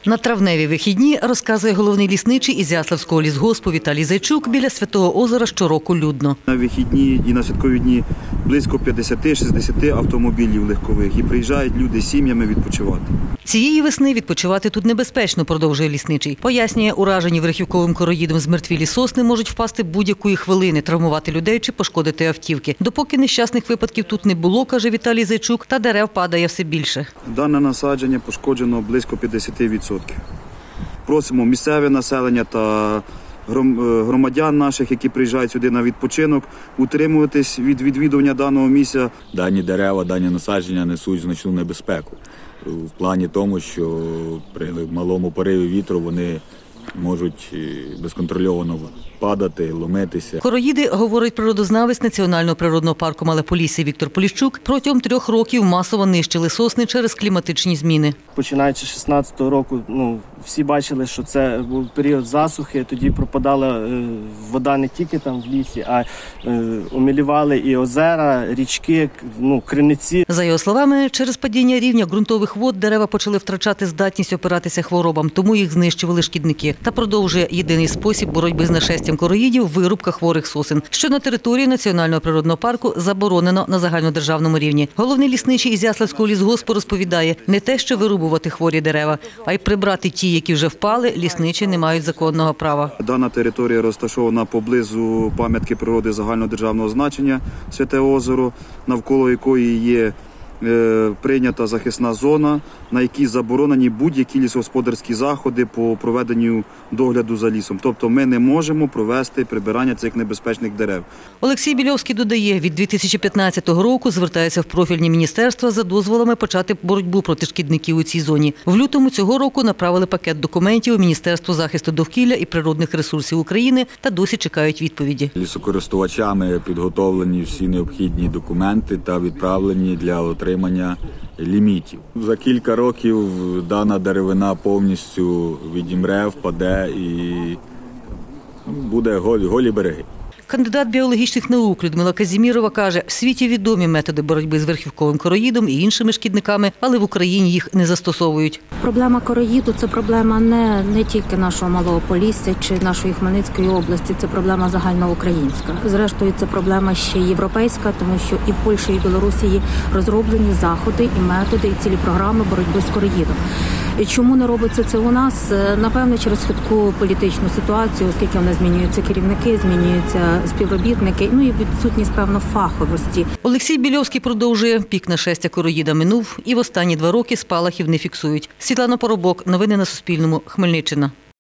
На травневі вихідні, розказує головний лісничий Ізяславського лісгоспу Віталій Зайчук, біля Святого озера щороку людно. На вихідні і на святкові дні близько 50-60 автомобілів легкових. І приїжджають люди з сім'ями відпочивати. Цієї весни відпочивати тут небезпечно, продовжує лісничий. Пояснює, уражені верхівковим короїдом змертвілі сосни можуть впасти будь-якої хвилини, травмувати людей чи пошкодити автівки. Допоки нещасних випадків тут не було, каже Віталій Зайчук, та дерев падає все більше. Дане насадження пошкоджено близько 50%. Просимо місцеве населення та громадян наших, які приїжджають сюди на відпочинок, утримуватись від відвідування даного місця. Дані дерева, дані насадження несуть значну небезпеку. В плані тому, що при малому пориві вітру вони можуть безконтрольовано падати, ломитися. Короїди, говорить природознавець Національного природного парку Малополісся Віктор Поліщук, протягом 3 років масово нищили сосни через кліматичні зміни. Починаючи з 16-го року, всі бачили, що це був період засухи, тоді пропадала вода не тільки там в лісі, а омілівали і озера, річки, криниці. За його словами, через падіння рівня ґрунтових вод дерева почали втрачати здатність опиратися хворобам, тому їх знищували шкідники. Та продовжує, єдиний спосіб боротьби з нашестям короїдів – вирубка хворих сосен, що на території Національного природного парку заборонено на загальнодержавному рівні. Головний лісничий Ізяславського лісгоспу розповідає, не те, що вирубувати хворі дерева, а й прибрати ті, які вже впали, лісничі не мають законного права. Дана територія розташована поблизу пам'ятки природи загальнодержавного значення Святе озеро, навколо якої є прийнята захисна зона, на якій заборонені будь-які лісогосподарські заходи по проведенню догляду за лісом. Тобто ми не можемо провести прибирання цих небезпечних дерев. Олексій Більовський додає, від 2015 року звертається в профільні міністерства за дозволами почати боротьбу проти шкідників у цій зоні. В лютому цього року направили пакет документів у Міністерство захисту довкілля і природних ресурсів України та досі чекають відповіді. Лісокористувачами підготовлені всі необхідні документи та відправлені для отримання лімітів. За кілька років дана деревина повністю відімре, впаде і буде голі береги. Кандидат біологічних наук Людмила Казімірова каже, в світі відомі методи боротьби з верхівковим короїдом і іншими шкідниками, але в Україні їх не застосовують. Проблема короїду – це проблема не тільки нашого Малого Полісся чи нашої Хмельницької області, це проблема загальноукраїнська. Зрештою, це проблема ще європейська, тому що і в Польщі, і в Білорусі є розроблені заходи і методи, і цілі програми боротьби з короїдом. І чому не робиться це у нас? Напевно, через хитку політичну ситуацію, оскільки в нас змінюються керівники, змінюються співробітники, і відсутність, певно, фаховості. Олексій Більовський продовжує, пік нашестя короїда минув і в останні 2 роки спалахів не фіксують. Світлана Поробок, новини на Суспільному, Хмельниччина.